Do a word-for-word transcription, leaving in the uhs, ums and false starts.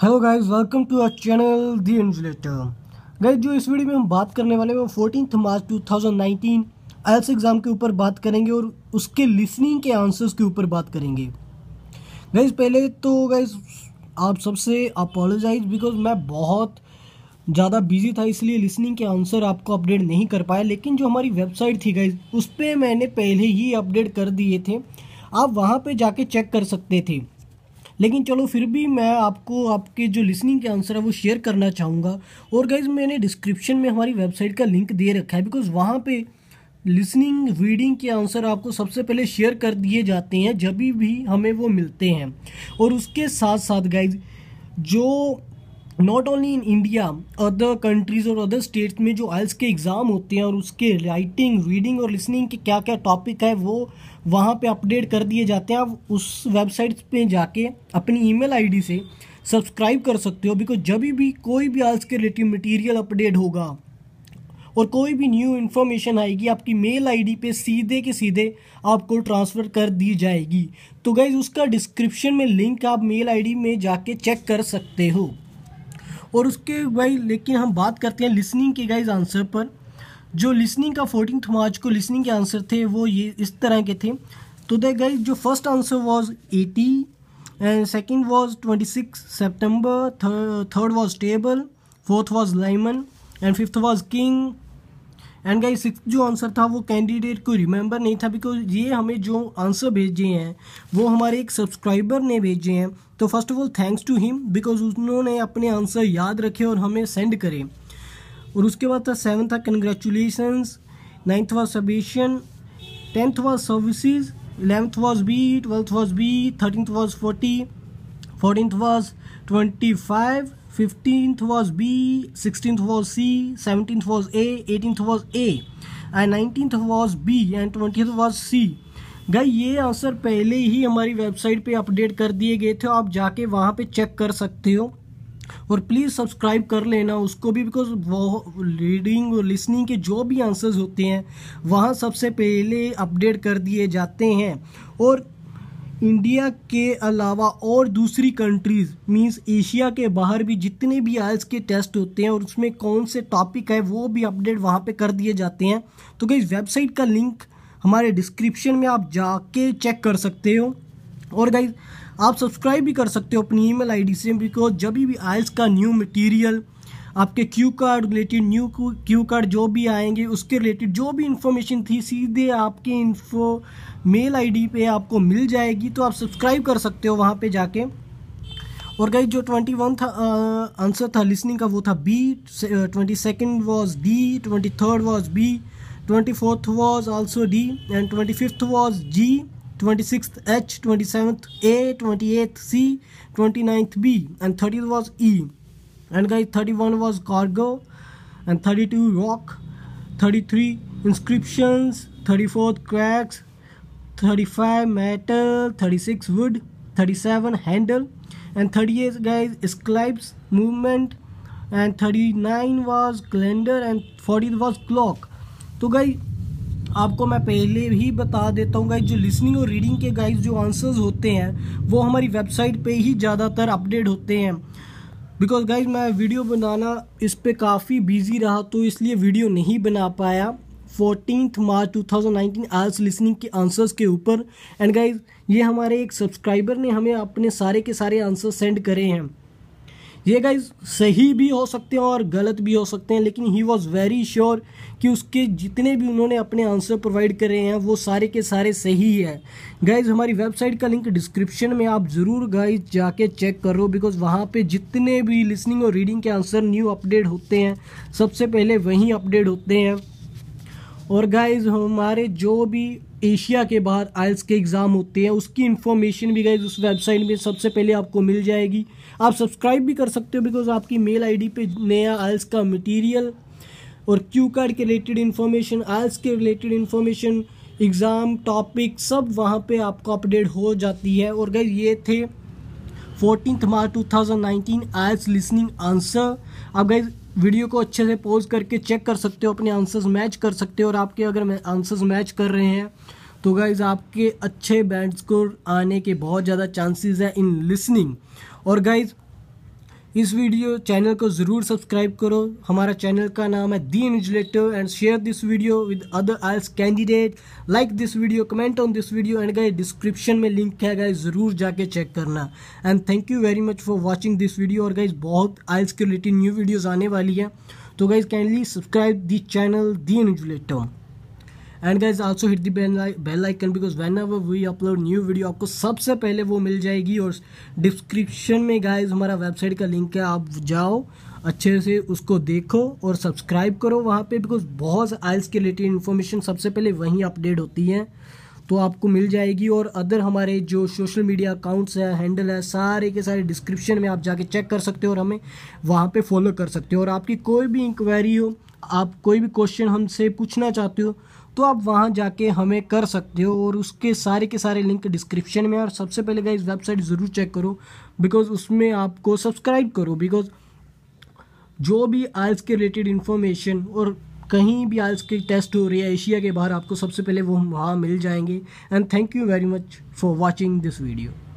Hello guys, welcome to our channel the invigilator. Guys, जो इस video में हम बात करने वाले हैं वो fourteen March two thousand nineteen IELTS exam के ऊपर बात करेंगे और उसके लिसनिंग के आंसर्स के ऊपर बात करेंगे। गाइस, पहले तो गाइस आप सबसे अपोलोजाइज बिकॉज मैं बहुत ज़्यादा बिजी था, इसलिए लिसनिंग के आंसर आपको अपडेट नहीं कर पाया। लेकिन जो हमारी वेबसाइट थी गाइस, उस पर मैंने पहले ही अपडेट कर दिए थे, आप वहाँ पे जाके चेक कर सकते थे। लेकिन चलो फिर भी मैं आपको आपके जो लिसनिंग के आंसर है वो शेयर करना चाहूँगा। और गाइज मैंने डिस्क्रिप्शन में हमारी वेबसाइट का लिंक दे रखा है, बिकॉज वहाँ पे लिसनिंग रीडिंग के आंसर आपको सबसे पहले शेयर कर दिए जाते हैं जब भी हमें वो मिलते हैं। और उसके साथ साथ गाइज जो not only in India, other countries और अदर स्टेट्स में जो आइल्स के एग्ज़ाम होते हैं और उसके राइटिंग रीडिंग और लिसनिंग के क्या क्या टॉपिक है वो वहाँ पे अपडेट कर दिए जाते हैं। आप उस वेबसाइट पे जाके अपनी ईमेल आईडी से सब्सक्राइब कर सकते हो, बिकॉज जब भी कोई भी आइल्स के रिलेटिव मटेरियल अपडेट होगा और कोई भी न्यू इन्फॉर्मेशन आएगी आपकी मेल आईडी पे सीधे के सीधे आपको ट्रांसफ़र कर दी जाएगी। तो गाइज उसका डिस्क्रिप्शन में लिंक आप मेल आईडी में जाके चेक कर सकते हो। और उसके भाई लेकिन हम बात करते हैं लिसनिंग के गाइज आंसर पर। जो लिसनिंग का फोर्टीन मार्च को लिसनिंग के आंसर थे वो ये इस तरह के थे। तो द गाइज जो first answer was eighty and second was twenty six September, third was table, fourth was Lyman and fifth was king. And guys six जो आंसर था वो कैंडिडेट को रिमेंबर नहीं था, बिकॉज ये हमें जो आंसर भेजे हैं वो हमारे एक सब्सक्राइबर ने भेजे हैं। तो first of all thanks to him, because उन्होंने अपने आंसर याद रखे और हमें सेंड करे। और उसके बाद था सेवन था कंग्रेचुलेशंस, नाइन्थ वाज सबेशन, tenth was services, eleventh was B, twelfth was B, thirteenth was forty, fourteenth was twenty five, fifteenth was B, sixteenth was C, seventeenth was A, eighteenth was A, and nineteenth was B, and twentieth was C। Guys ये answer पहले ही हमारी website पे update कर दिए गए थे, आप जाके वहाँ पे चेक कर सकते हो। और प्लीज़ सब्सक्राइब कर लेना उसको भी, बिकॉज वो रीडिंग और लिसनिंग के जो भी आंसर्स होते हैं वहाँ सबसे पहले अपडेट कर दिए जाते हैं। और इंडिया के अलावा और दूसरी कंट्रीज़ मींस एशिया के बाहर भी जितने भी आइल्स के टेस्ट होते हैं और उसमें कौन से टॉपिक है वो भी अपडेट वहाँ पे कर दिए जाते हैं। तो गाइस वेबसाइट का लिंक हमारे डिस्क्रिप्शन में आप जाके चेक कर सकते हो। और गाइस आप सब्सक्राइब भी कर सकते हो अपनी ईमेल आईडी से, बिकॉज जब भी आइल्स का न्यू मटेरियल आपके cue card related new cue card जो भी आएंगे उसके रिलेटेड जो भी इंफॉर्मेशन थी सीधे आपके इन्फो मेल आईडी पे आपको मिल जाएगी। तो आप सब्सक्राइब कर सकते हो वहाँ पे जाके। और गाइस जो ट्वेंटी वन था आंसर था लिसनिंग का वो था B, twenty second was D, twenty third was B, twenty fourth was also D, and twenty fifth was G, twenty six H, twenty seventh A, twenty eighth C, twenty ninth B, and thirty was E. And guys thirty-one was cargo, and thirty-two rock, thirty-three inscriptions, thirty-four cracks, thirty-five metal, thirty-six wood, thirty-seven handle, and thirty-eight guys scribes movement, and thirty-nine was calendar, and forty was clock। तो guys आपको मैं पहले ही बता देता हूँ guys, जो listening और reading के गाइस जो आंसर्स होते हैं वो हमारी वेबसाइट पे ही ज़्यादातर अपडेट होते हैं। बिकॉज गाइज मैं वीडियो बनाना इस पे काफ़ी बिजी रहा तो इसलिए वीडियो नहीं बना पाया fourteen March two thousand nineteen IELTS listening के आंसर्स के ऊपर। एंड गाइज ये हमारे एक सब्सक्राइबर ने हमें अपने सारे के सारे आंसर सेंड करे हैं। ये गाइज सही भी हो सकते हैं और गलत भी हो सकते हैं, लेकिन ही वॉज वेरी श्योर कि उसके जितने भी उन्होंने अपने आंसर प्रोवाइड करे हैं वो सारे के सारे सही है। गाइज हमारी वेबसाइट का लिंक डिस्क्रिप्शन में आप ज़रूर गाइज जाके चेक करो, बिकॉज वहाँ पे जितने भी लिसनिंग और रीडिंग के आंसर न्यू अपडेट होते हैं सबसे पहले वहीं अपडेट होते हैं। और गाइज हमारे जो भी एशिया के बाहर आइल्स के एग्ज़ाम होते हैं उसकी इन्फॉर्मेशन भी गाइज उस वेबसाइट में सबसे पहले आपको मिल जाएगी। आप सब्सक्राइब भी कर सकते हो, बिकॉज आपकी मेल आईडी पे नया आइल्स का मटेरियल और क्यू कार्ड के रिलेटेड इन्फॉर्मेशन, आइल्स के रिलेटेड इन्फॉर्मेशन, एग्ज़ाम टॉपिक सब वहाँ पे आपको अपडेट हो जाती है। और गाइज ये थे fourteen March two thousand nineteen IELTS listening answer. आप गाइज वीडियो को अच्छे से पॉज करके चेक कर सकते हो, अपने आंसर्स मैच कर सकते हो। और आपके अगर आंसर्स मैच कर रहे हैं तो गाइज आपके अच्छे बैंड स्कोर आने के बहुत ज़्यादा चांसेस हैं इन लिसनिंग। और गाइज इस वीडियो चैनल को ज़रूर सब्सक्राइब करो। हमारा चैनल का नाम है the invigilator and share this video with other IELTS candidate. Like this video, comment on this video and guys description में लिंक है गाइस, ज़रूर जाके चेक करना। And thank you very much for watching this video. और guys बहुत IELTS के related new videos आने वाली है, तो guys kindly subscribe the channel the invigilator and guys also hit the bell icon because whenever we upload new video आपको सबसे पहले वो मिल जाएगी। और डिस्क्रिप्शन में गाइज हमारा वेबसाइट का लिंक है, आप जाओ अच्छे से उसको देखो और सब्सक्राइब करो वहाँ पे, बिकॉज बहुत आइल्स के रिलेटेड इन्फॉर्मेशन सबसे पहले वहीं अपडेट होती है, तो आपको मिल जाएगी। और अदर हमारे जो सोशल मीडिया अकाउंट्स है, हैंडल है, सारे के सारे डिस्क्रिप्शन में आप जाके चेक कर सकते हो और हमें वहाँ पे फॉलो कर सकते हो। और आपकी कोई भी इंक्वायरी हो, आप कोई भी क्वेश्चन हमसे पूछना चाहते हो, तो आप वहाँ जाके हमें कर सकते हो। और उसके सारे के सारे लिंक डिस्क्रिप्शन में। और सबसे पहले गाइस वेबसाइट ज़रूर चेक करो, बिकॉज उसमें आपको सब्सक्राइब करो, बिकॉज जो भी आइल्स के रिलेटेड इन्फॉर्मेशन और कहीं भी आइल्स के टेस्ट हो रही है एशिया के बाहर, आपको सबसे पहले वो वहाँ मिल जाएंगे। And thank you very much for watching this video.